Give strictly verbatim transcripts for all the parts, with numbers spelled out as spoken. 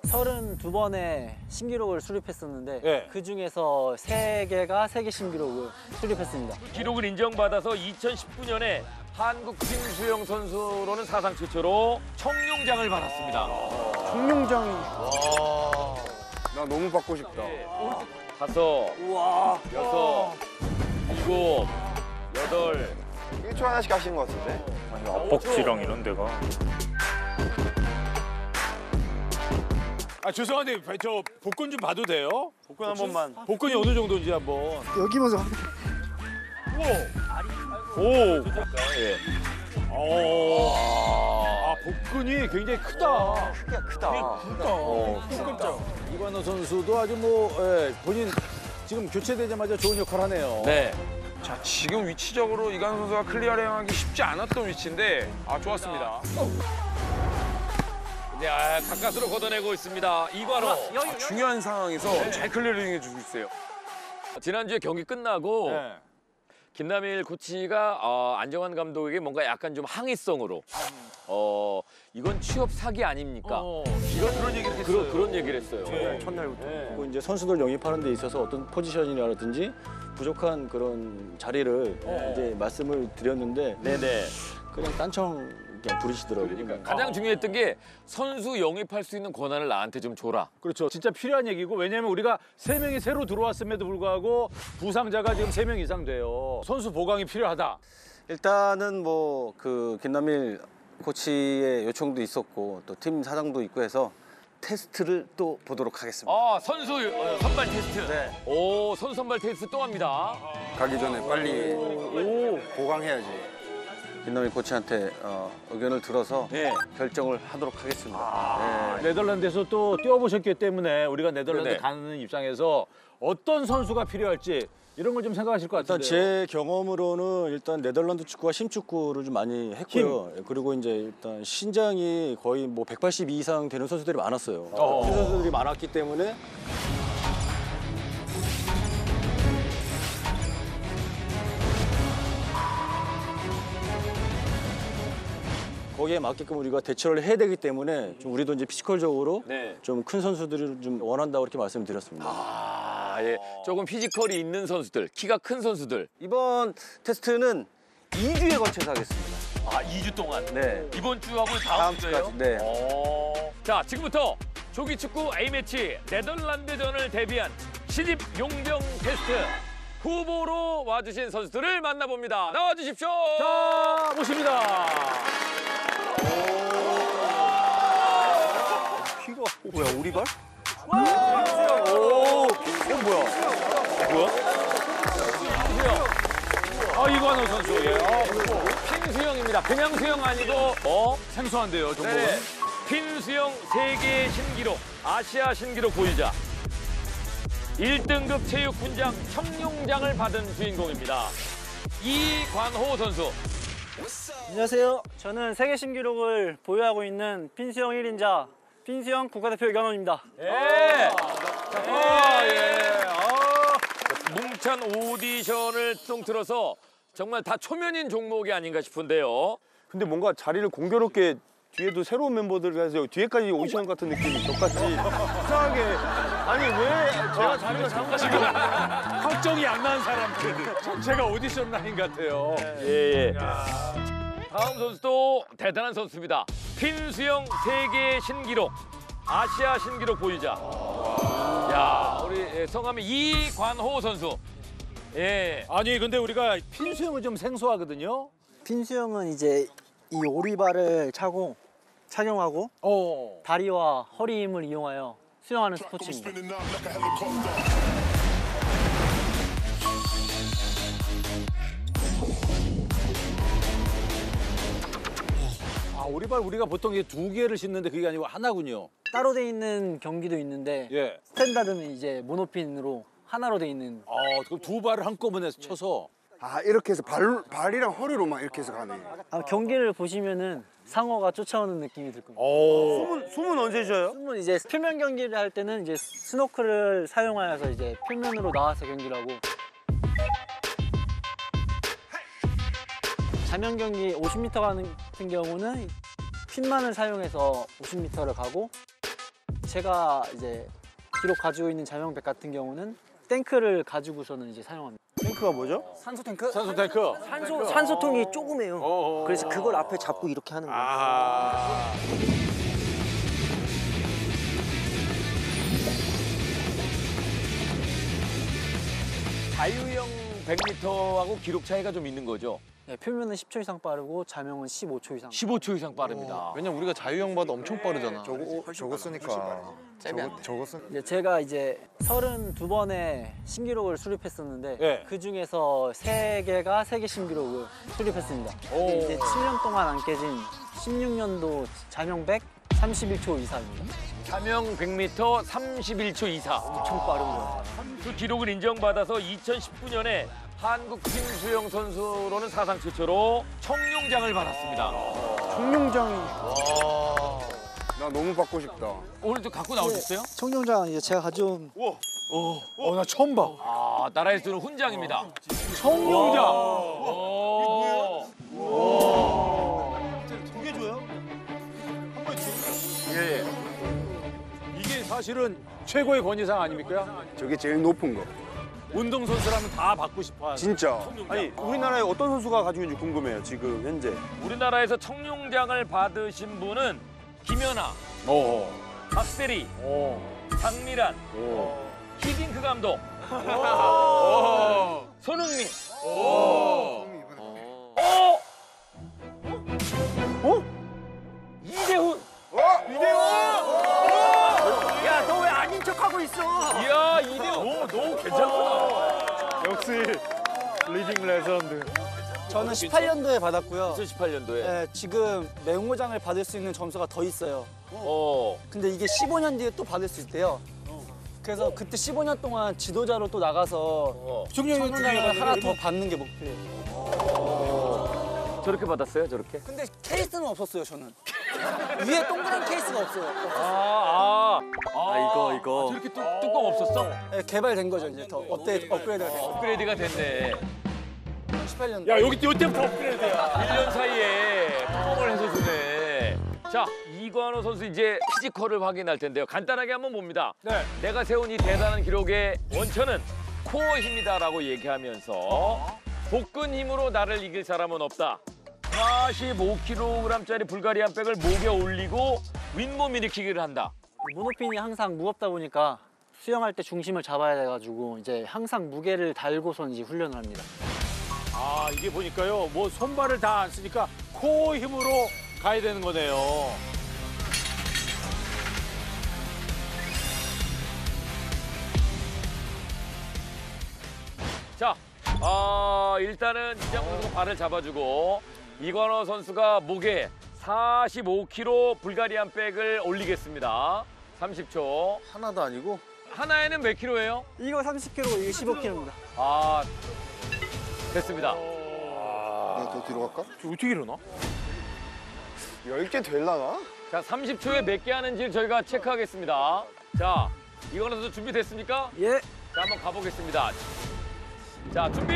서른두 번의 신기록을 수립했었는데 예. 그 중에서 세 개가 세계 신기록을 수립했습니다. 기록을 인정받아서 이천십구 년에 한국 팀 수영 선수로는 사상 최초로 청룡장을 받았습니다. 청룡장이. 나 너무 받고 싶다. 다섯, 우와. 여섯, 일곱, 여덟. 일 초 하나씩 하시는 것 같은데? 아니, 앞벅지랑 이런 데가. 아 죄송한데 저 복근 좀 봐도 돼요? 복근 한 번만. 복근이 어느 정도인지 한번. 여기 보세요. 오. 예. 오. 아 복근이 굉장히 크다. 크기가 크다. 어, 크다. 이관호 선수도 아주 뭐 예, 본인 지금 교체되자마자 좋은 역할 하네요. 네. 자, 지금 위치적으로 이관우 선수가 클리어링 하기 쉽지 않았던 위치인데 아, 좋았습니다. 네, 아, 가까스로 걷어내고 있습니다. 이관호. 아, 중요한 상황에서 잘 클리어링 해주고 있어요. 지난주에 경기 끝나고 네. 김남일 코치가 어, 안정환 감독에게 뭔가 약간 좀 항의성으로 어 이건 취업 사기 아닙니까? 어, 이런 그런 얘기를 했어요. 그런 그런 얘기를 했어요. 네. 첫날부터. 그리고 이제 선수들 영입하는 데 있어서 어떤 포지션이라든지 부족한 그런 자리를 어. 이제 말씀을 드렸는데 네네. 그냥 딴청 그냥 부리시더라고요. 그러니까 가장 중요했던 게 선수 영입할 수 있는 권한을 나한테 좀 줘라. 그렇죠. 진짜 필요한 얘기고 왜냐하면 우리가 세 명이 새로 들어왔음에도 불구하고 부상자가 지금 세 명 이상 돼요. 선수 보강이 필요하다. 일단은 뭐 그 김남일 코치의 요청도 있었고 또 팀 사장도 있고 해서 테스트를 또 보도록 하겠습니다. 아 선수 어, 선발 테스트. 네. 오 선수 선발 테스트 또 합니다. 가기 전에 빨리 오. 보강해야지. 김남일 코치한테 어, 의견을 들어서 네. 결정을 하도록 하겠습니다. 아, 네. 네덜란드에서 또 뛰어보셨기 때문에 우리가 네덜란드 네네. 가는 입장에서 어떤 선수가 필요할지 이런 걸 좀 생각하실 것 일단 같은데요. 제 경험으로는 일단 네덜란드 축구와 심축구를 좀 많이 했고요. 그리고 이제 일단 신장이 거의 뭐 백팔십 이상 되는 선수들이 많았어요. 어. 그 선수들이 많았기 때문에 거기에 맞게끔 우리가 대처를 해야 되기 때문에 좀 우리도 이제 피지컬적으로 네. 좀 큰 선수들을 좀 원한다고 그렇게 말씀드렸습니다. 아 예. 조금 피지컬이 있는 선수들, 키가 큰 선수들. 이번 테스트는 이 주에 걸쳐서 하겠습니다. 아 이 주 동안. 네. 이번 주하고 다음, 다음 주예요? 주까지. 네. 오. 자 지금부터 조기축구 A매치 네덜란드전을 대비한 신입 용병 테스트 후보로 와주신 선수들을 만나봅니다. 나와주십시오. 자, 모십니다. 키가 뭐야 오리발? 아, 이관호 선수. 예. 아, 핀수영입니다. 그냥 수영 아니고 어? 생소한데요, 정보. 네. 핀수영 세계 신기록, 아시아 신기록 보유자. 일 등급 체육훈장 청룡장을 받은 주인공입니다. 이관호 선수. 안녕하세요. 저는 세계 신기록을 보유하고 있는 핀수영 일 인자 핀수영 국가대표 이관호입니다. 예. 아, 예. 아. 뭉찬 오디션을 통틀어서 정말 다 초면인 종목이 아닌가 싶은데요. 근데 뭔가 자리를 공교롭게 뒤에도 새로운 멤버들을 해서 뒤에까지 오디션 같은 느낌이 저같이 이상하게 아니 왜 제가 자리가 잘못 확정이 안 난 사람들 전체가 오디션 라인 같아요. 예, 예. 다음 선수도 대단한 선수입니다. 핀수영 세계 신기록, 아시아 신기록 보유자. 야, 우리 성함이 이관호 선수. 예. 아니 근데 우리가 핀수영은 좀 생소하거든요. 핀수영은 이제 이 오리발을 차고 착용하고 어. 다리와 허리 힘을 이용하여 수영하는 스포츠입니다. 아, 오리발 우리가 보통 이게 두 개를 신는데 그게 아니고 하나군요. 따로 돼 있는 경기도 있는데 예. 스탠다드는 이제 모노핀으로 하나로 돼 있는. 어, 그럼 두 발을 한꺼번에 쳐서 아 이렇게 해서 발, 발이랑 허리로만 이렇게 해서 가네. 아마 경기를 보시면은 상어가 쫓아오는 느낌이 들 겁니다. 오. 숨은, 숨은 언제 쉬어요? 숨은 이제 표면 경기를 할 때는 이제 스노클을 사용하여서 이제 표면으로 나와서 경기를 하고 자면 경기 오십 미터 가는 같은 경우는 핀만을 사용해서 오십 미터를 가고 제가 이제 기록 가지고 있는 자명백 같은 경우는 탱크를 가지고서는 이제 사용합니다. 탱크가 뭐죠? 산소 탱크? 산소 탱크. 산소 산소통이 조그매요. 어어. 그래서 그걸 앞에 잡고 이렇게 하는 거예요. 아. 자유형 백 미터하고 기록 차이가 좀 있는 거죠? 네, 표면은 십 초 이상 빠르고 자명은 십오 초 이상. 십오 초 이상 빠릅니다. 왜냐면 우리가 자유형보다 엄청 빠르잖아. 저거 저거 쓰니까 저거 저거 쓰. 이제 제가 이제 서른두 번의 신기록을 수립했었는데 네. 그 중에서 세 개가 세계 신기록을 수립했습니다. 근데 이제 칠 년 동안 안 깨진 십육 년도 자명백 삼십일 초 이상입니다. 자명 백 미터 삼십일 초 이사. 엄청 빠른 거예요. 그 기록을 인정받아서 이천십구 년에 한국 팀 수영 선수로는 사상 최초로 청룡장을 받았습니다. 청룡장이 나 너무 받고 싶다. 오늘도 갖고 나오셨어요? 청룡장 이제 제가 가져온 어, 나 처음 봐. 아, 나라에서는 훈장입니다. 청룡장. 오. 두개 줘요? 한 번에 줘. 예. 이게 사실은 최고의 권위상 아닙니까? 저게 제일 높은 거. 운동선수라면 다 받고 싶어 하는. 진짜. 아니 우리나라에 어떤 선수가 가지고 있는지 궁금해요. 지금 현재. 우리나라에서 청룡장을 받으신 분은 김연아, 오. 박세리, 오. 장미란, 오. 히딩크 감독, 손흥민. 오. 어? 어? 이대훈. 야, 너 왜 아닌 척하고 있어? 이야, 이대훈. 너 괜찮구나. 역시 리빙 레전드. 저는 십팔 년도에 받았고요. 이천십팔 년도에. 네, 지금 맹호장을 받을 수 있는 점수가 더 있어요. 어. 근데 이게 십오 년 뒤에 또 받을 수 있대요. 그래서 그때 십오 년 동안 지도자로 또 나가서 어. 청룡장을 하나 더 받는 게 목표예요. 저렇게 받았어요, 저렇게? 근데 케이스는 없었어요, 저는. 위에 동그란 케이스가 없어요. 아, 아. 아, 이거, 이거. 저렇게 뚜, 뚜껑 없었어? 네, 개발된 거죠, 이제 더 업데이트, 업그레이드가 돼서. 업그레이드가 됐네. 십팔 년도. 야, 여기 이때부터 업그레이드야. 일 년 사이에 뻥을 해서 주네. 자, 이관호 선수 이제 피지컬을 확인할 텐데요. 간단하게 한번 봅니다. 네. 내가 세운 이 대단한 기록의 원천은 코어 힘이다라고 얘기하면서 복근 힘으로 나를 이길 사람은 없다. 사십오 킬로그램짜리 불가리안 백을 목에 올리고 윗몸 일으키기를 한다. 모노핀이 항상 무겁다 보니까 수영할 때 중심을 잡아야 돼가지고 이제 항상 무게를 달고선 이제 훈련을 합니다. 아, 이게 보니까요. 뭐 손발을 다 안 쓰니까 코어 힘으로 가야 되는 거네요. 자, 아, 일단은 이장훈 선수가 발을 잡아주고 이관호 선수가 목에 사십오 킬로그램 불가리안 백을 올리겠습니다. 삼십 초. 하나도 아니고 하나에는 몇 킬로예요? 이거 삼십 킬로그램, 이거 십오 킬로그램입니다. 아, 됐습니다. 내가 더 뒤로 갈까? 저 어떻게 일어나? 열 개 될라나? 자, 삼십 초에 몇 개 하는지 저희가 체크하겠습니다. 자, 이관호 선수 준비됐습니까? 예. 자, 한번 가보겠습니다. 자, 준비!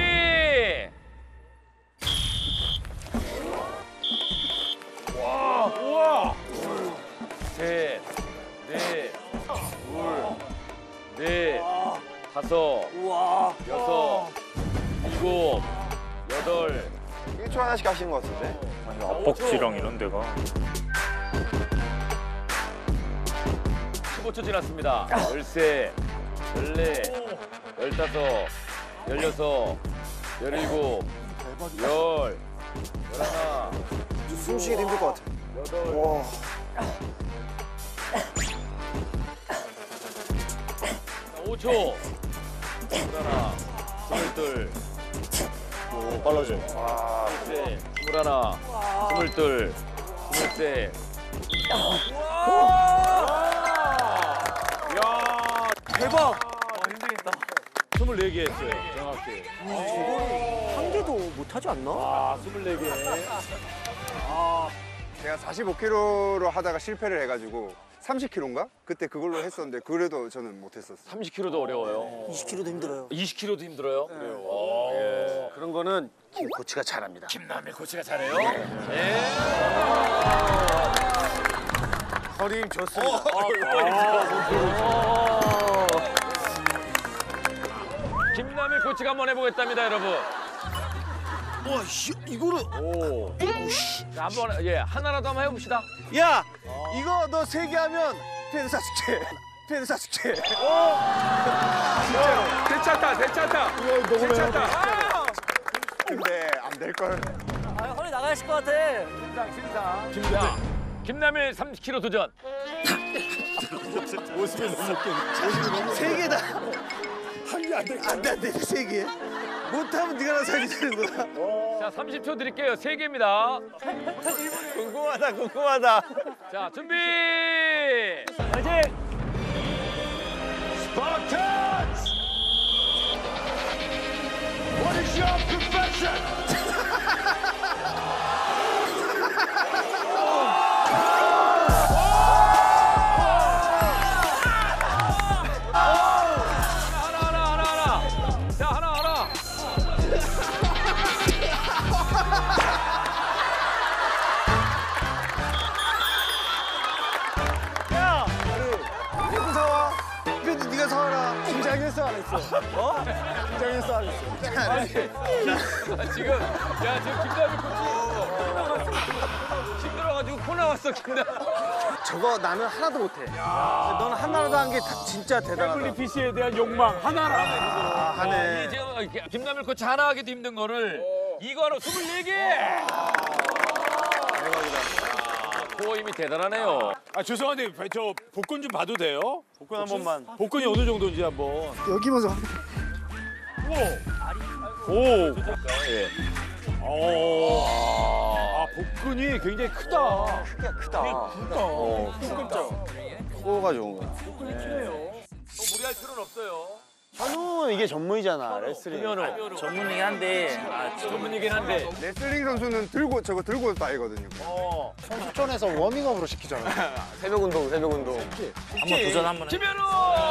와, 우와. 셋, 넷, 둘, 넷, 다섯, 여섯, 일곱, 여덟. 일 초 하나씩 하시는 것 같은데? 압박지랑 이런 데가. 십오 초 지났습니다. 열세, 열네, 열다섯, 열여섯, 열일곱, 열, 열하나, 숨 쉬기도 힘들 것 같아. 여덟, 와. 오 초. 스물하나, 스물둘, 오, 빨라져. 스물셋, 스물하나, 스물둘, 스물셋. 야, 대박! 스물네 개 했어요. 정확히. 한 개도 못하지 않나? 아, 스물네 개. 제가 사십오 킬로그램로 하다가 실패를 해가지고 삼십 킬로그램인가? 그때 그걸로 했었는데 그래도 저는 못했었어요. 삼십 킬로그램도 어려워요. 이십 킬로그램도 힘들어요. 이십 킬로그램도 힘들어요? 그래요. 예. 그런 거는 김 코치가 잘합니다. 김남일 코치가 잘해요? 예. 허리 힘 좋습니다. 김남일 코치가 한번 해보겠답니다, 여러분. 와, 씨, 이거를. 오. 자, 한번 예 하나라도 한번 해봅시다. 야, 이거 너 세 개 하면 펜 사줄게. 펜 사줄게. 괜찮다, 괜찮다. 괜찮다. 근데 안 될 걸. 아, 허리 나가실 것 같아. 자, 김남일 삼십 킬로그램 도전. 세 개다. 한 개 안 돼. 안 돼, 안 돼, 세 개. 못하면 네가 나 살게 되는 거야. 자, 삼십 초 드릴게요. 세 개입니다. 궁금하다, 궁금하다. 자, 준비. 화이팅! 스파르탄스! What is your profession? 하나, 하나, 하나, 하나. 자, 하나, 하나. 야, 이거 사와. 그래도 네가 사와라. 긴장했어, 안 했어? 어? 긴장했어, 안 했어? 아, 지금 야 지금 김남일 코치 힘들어가지고 코 나왔어 김남. 저거 나는 하나도 못해. 너는 하나라도 한 게 진짜 대단하다. 패블리피스에 대한 욕망 하나라. 아, 하네. 이 지금 김남일 코치 하나 하기도 힘든 거를 이거로 스물네 개. 코어 힘이 대단하네요. 아 죄송한데 저 복근 좀 봐도 돼요? 복근 한 번만. 복근이 어느 정도인지 한번. 여기면서 오. 예. 오. 아 복근이 굉장히 크다. 크기가 크다. 어, 크다. 코어가 좋은 거야. 무리할 필요는 없어요. 한우는 이게 전문이잖아, 레슬링. 현우 전문이긴 한데 아, 전문이긴 한데. 레슬링 선수는 들고 저거 들고 다니거든요. 선수촌에서 워밍업으로 시키잖아. 새벽 운동, 새벽 운동. 한번 도전 한번 해. 김현우.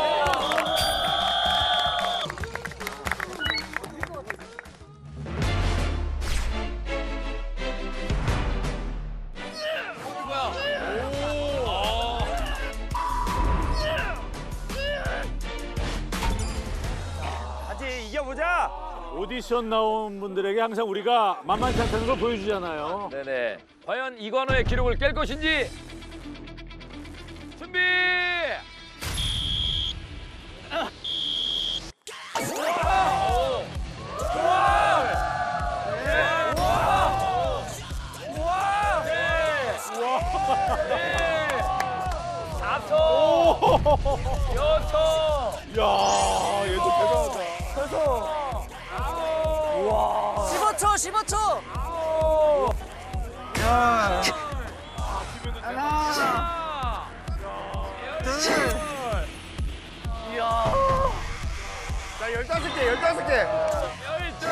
이겨보자. 오디션 나온 분들에게 항상 우리가 만만치 않다는 걸 보여주잖아요. 네네. 과연 이관호의 기록을 깰 것인지. 준비. 여섯. 야, 얘도 대단하다. 십오 초, 십오 초. 하나. 자, 열다섯 개, 열다섯 개. 열둘.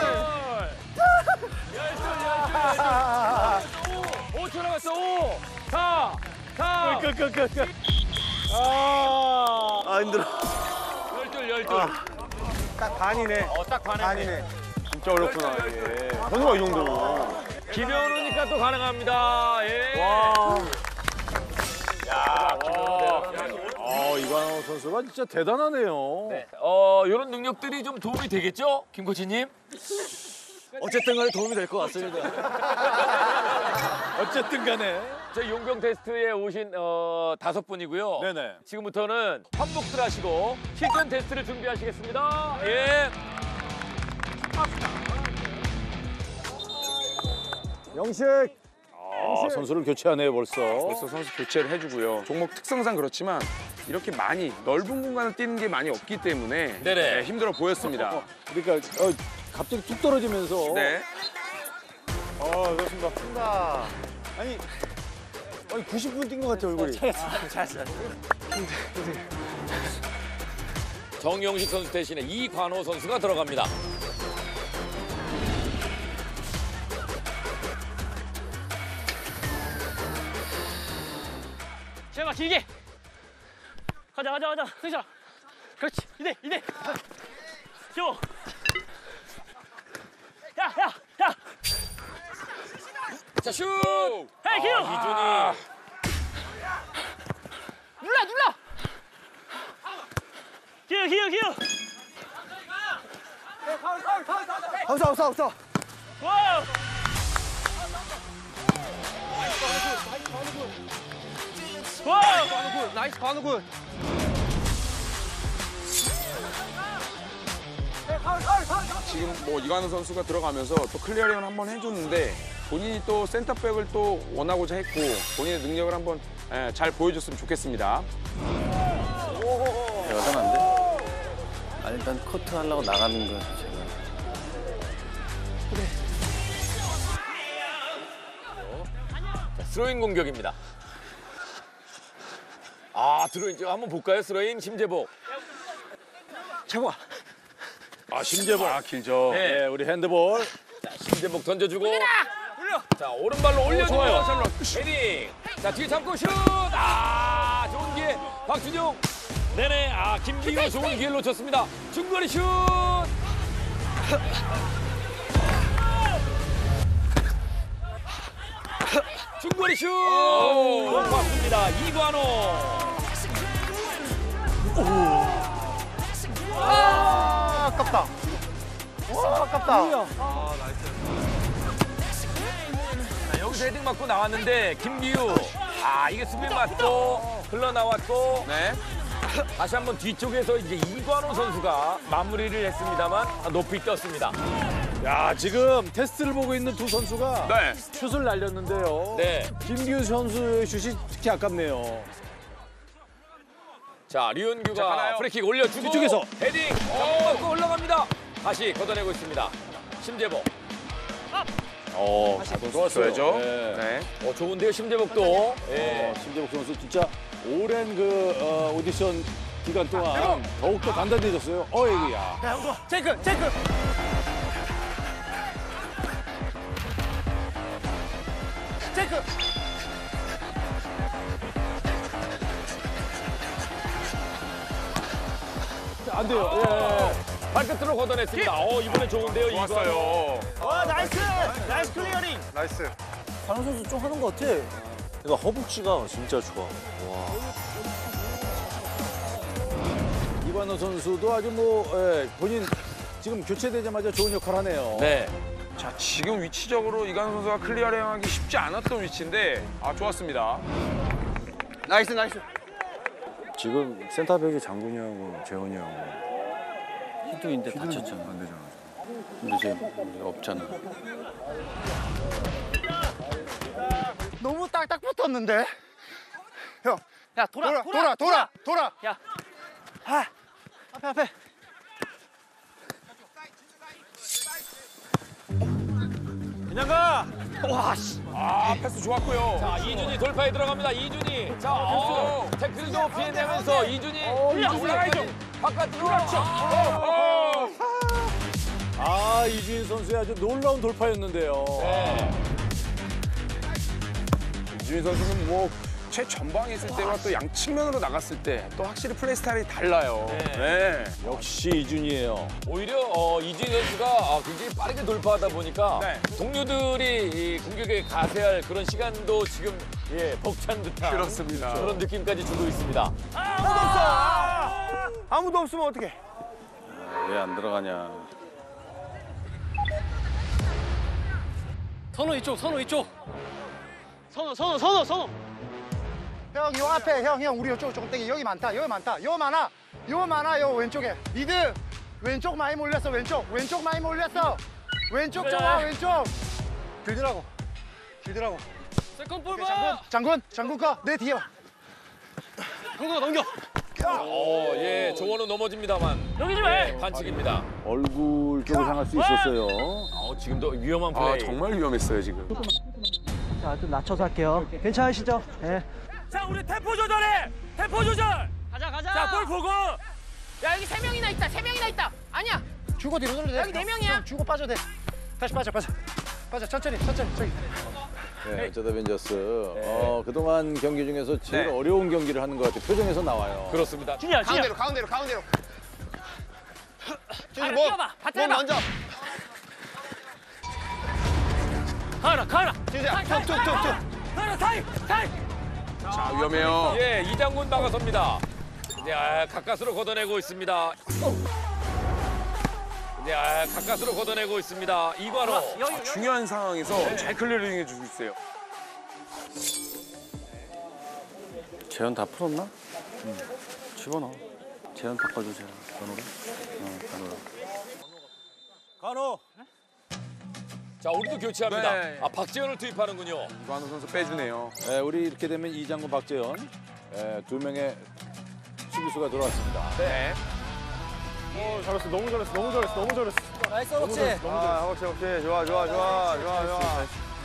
열둘, 열둘. 오 초 남았어. 오. 사. 사. 끝, 끝, 끝, 끝. 아, 아 힘들어. 열둘, 열둘. 딱 반이네. 어, 딱 반했네. 반이네. 진짜 어렵구나 이게. 현우가 이 정도로. 김현우니까 또 가능합니다. 예. 와. 야, 아, 이관호 선수가 진짜 대단하네요. 네. 어, 이런 능력들이 좀 도움이 되겠죠? 김 코치님? 어쨌든 간에 도움이 될 것 같습니다. 어쨌든 간에. 저희 용병 테스트에 오신 어, 다섯 분이고요. 네네. 지금부터는 환복들 하시고 실전 테스트를 준비하시겠습니다. 예. 영식. 아, 선수를 교체하네요, 벌써. 벌써 선수 교체를 해주고요. 종목 특성상 그렇지만 이렇게 많이 넓은 공간을 뛰는 게 많이 없기 때문에 네네. 네, 힘들어 보였습니다. 그러니까 어, 갑자기 툭 떨어지면서. 네. 아, 그렇습니다. 나 아니, 아니 구십 분 뛴 것 같아 얼굴이. 정영식 선수 대신에 이관호 선수가 들어갑니다. 제발 길게. 가자, 가자, 가자. 승철아. 그렇지. 이대, 이대. 줘. 야, 야, 야. 자, 슛! 헤이, 기우. 아, 이준이. 히어 히어 히어. 없어 없어 없어. 와. 와. 나이스 관우 굿. 지금 뭐 이관우 선수가 들어가면서 또 클리어링을 한번 해줬는데 본인이 또 센터백을 또 원하고자 했고 본인의 능력을 한번 예, 잘 보여줬으면 좋겠습니다. 대단한데? 아, 일단 커트 하려고 나가는 거 제가. 자, 스로잉 공격입니다. 아, 들어오죠. 한번 볼까요? 스로잉 심재복. 최고야. 아 심재복. 아 길죠. 네. 네, 우리 핸드볼. 자, 심재복 던져주고. 자, 오른발로 올려주고. 헤딩. 자, 뒤에 잡고 슛. 아, 좋은 기회. 박준용. 네네. 아, 김기우 좋은 기회를 놓쳤습니다. 중거리 슛. 중거리 슛. 맞습니다. 이관호. 아, 아깝다. 와, 아깝다. 자, 여기서 헤딩 맞고 나왔는데 김기우. 아, 이게 수비 맞고 흘러나왔고. 네. 다시 한번 뒤쪽에서 이제 이관호 선수가 마무리를 했습니다만 높이 떴습니다. 야 지금 테스트를 보고 있는 두 선수가 네. 슛을 날렸는데요. 네. 김기우 선수의 슛이 특히 아깝네요. 자, 류은규가 프리킥 올려주고 뒤쪽에서. 헤딩 어, 맞고 흘러갑니다. 다시 걷어내고 있습니다. 심재복. 어, 좋았어야죠. 네. 네. 어, 좋은데요, 심재복도. 예. 어, 심재복 선수 진짜 오랜 그 어, 오디션 기간 동안 더욱더 단단해졌어요. 어이구야. 야 형도 체크 체크. 체크. 안 돼요. 예. 발끝으로 걷어냈습니다. 어, 이번에 좋은데요, 이관호. 좋았어요. 와 나이스 나이스 클리어링. 나이스. 관우 선수 좀 하는 거 같아. 이거 허벅지가 진짜 좋아. 이관호 선수도 아주 뭐 예, 본인 지금 교체되자마자 좋은 역할 하네요. 네. 자 지금 위치적으로 이관우 선수가 클리어링하기 쉽지 않았던 위치인데 아 좋았습니다. 나이스 나이스. 지금 센터백이 장군이 하고 재원이 하고. 히딩인데 다쳤잖아. 안 되잖아. 근데 이제 없잖아. 너무 딱딱 붙었는데. 형, 야 돌아 돌아, 돌아, 돌아, 돌아. 야. 아 앞에 앞에. 그냥 가. 와 씨. 아 패스 좋았고요. 자, 이준이 돌파에 들어갑니다. 이준이. 자, 어, 태클도 피해내면서 이준이. 이준이 올라가야죠. 바깥으로. 그렇죠. 어, 아 이주인 선수의 아주 놀라운 돌파였는데요. 네. 이준희 선수는 뭐 최전방에 있을 때와 또 양측면으로 나갔을 때 또 확실히 플레이 스타일이 달라요. 네. 역시 이준이에요. 오히려 어, 이준희 선수가 아, 굉장히 빠르게 돌파하다 보니까 네. 동료들이 이 공격에 가세할 그런 시간도 지금 예, 벅찬 듯한 그렇습니다. 그런 느낌까지 주고 있습니다. 아무도 없어. 아, 아무도 없으면 어떡해. 왜 안 들어가냐. 선호 이쪽 선호 이쪽. 선호 선호 선호 선호. 형, 요 앞에, 형, 형, 우리 이쪽 조금 땡기. 여기 많다, 여기 많다. 요 많아, 요 많아, 요 왼쪽에. 미드, 왼쪽 많이 몰렸어, 왼쪽. 왼쪽 많이 몰렸어. 왼쪽 정화, 왼쪽. 길더라고, 길더라고. 세컨볼 장군, 장군, 장군 거, 내 뒤에 와. 형도 넘겨. 어, 예, 조원우 넘어집니다만. 넘기지 마. 예, 반칙입니다. 얼굴 쪽을 향할 수 있었어요. 어, 지금도 위험한 플레이. 아 정말 위험했어요 지금. 자, 좀 낮춰서 할게요. 괜찮으시죠? 예. 자, 우리 템포 조절해. 템포 조절. 가자 가자. 자, 볼 보고. 야 여기 세 명이나 있다. 세 명이나 있다. 아니야. 주고 뒤로 돌려도 돼. 여기 네 명이야. 형, 주고 빠져도 돼. 다시 빠져, 빠져. 빠져, 천천히, 천천히, 저기. 네, 어쩌다 벤져스. 어, 그동안 경기 중에서 제일 네. 어려운 경기를 하는 것 같아요. 표정에서 나와요. 그렇습니다. 준이야 준이야. 가운데로, 가운데로, 가운데로. 저기 아, 뭐, 뛰어봐. 다 뭐 뛰어봐. 먼저. 가라 가라. 진짜, 툭, 툭, 툭, 툭. 가라 타임 타임. 자 위험해요. 예, 이장군 막아섭니다. 네, 아, 가까스로 걷어내고 있습니다. 네, 아, 가까스로 걷어내고 있습니다. 이관호. 아, 중요한 상황에서 잘 클리어링 해주고 있어요. 재현 다 풀었나? 응. 집어넣어. 재현 바꿔주세요. 간호로. 어, 간호로. 간호. 자, 우리도 교체합니다. 네. 아, 박지현을 투입하는군요. 이관우 선수 빼주네요. 네, 우리 이렇게 되면 이장군, 박재현 네, 두 명의 수비수가 들어왔습니다. 네. 어, 잘했어. 너무 잘했어. 너무 잘했어. 너무 잘했어. 나이스 허벅지. 아, 혹시 혹시 좋아 좋아 좋아 좋아 좋아.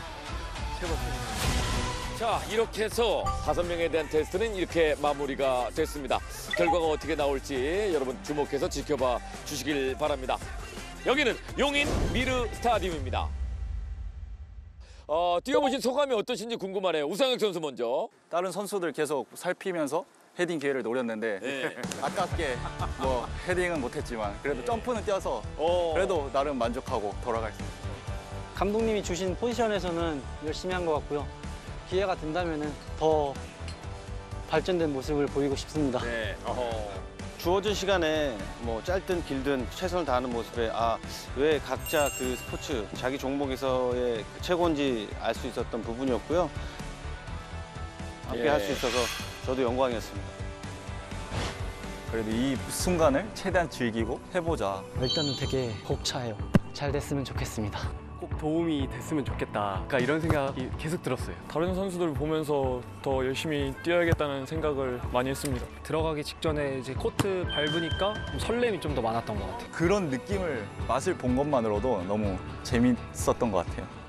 자, 이렇게 해서 다섯 명에 대한 테스트는 이렇게 마무리가 됐습니다. 결과가 어떻게 나올지 여러분 주목해서 지켜봐 주시길 바랍니다. 여기는 용인 미르 스타디움입니다. 어, 뛰어보신 소감이 어떠신지 궁금하네요. 우상혁 선수 먼저. 다른 선수들 계속 살피면서 헤딩 기회를 노렸는데 네. 아깝게 뭐 헤딩은 못했지만 그래도 점프는 뛰어서 어. 그래도 나름 만족하고 돌아가겠습니다. 감독님이 주신 포지션에서는 열심히 한 것 같고요. 기회가 된다면 더 발전된 모습을 보이고 싶습니다. 네. 어허. 주어진 시간에 뭐 짧든 길든 최선을 다하는 모습에 아, 왜 각자 그 스포츠 자기 종목에서의 최고인지 알 수 있었던 부분이었고요. 함께 예. 할 수 있어서 저도 영광이었습니다. 그래도 이 순간을 최대한 즐기고 해보자. 일단은 되게 벅차요. 잘 됐으면 좋겠습니다. 꼭 도움이 됐으면 좋겠다. 그러니까 이런 생각이 계속 들었어요. 다른 선수들 보면서 더 열심히 뛰어야겠다는 생각을 많이 했습니다. 들어가기 직전에 이제 코트 밟으니까 좀 설렘이 좀 더 많았던 것 같아요. 그런 느낌을 맛을 본 것만으로도 너무 재밌었던 것 같아요.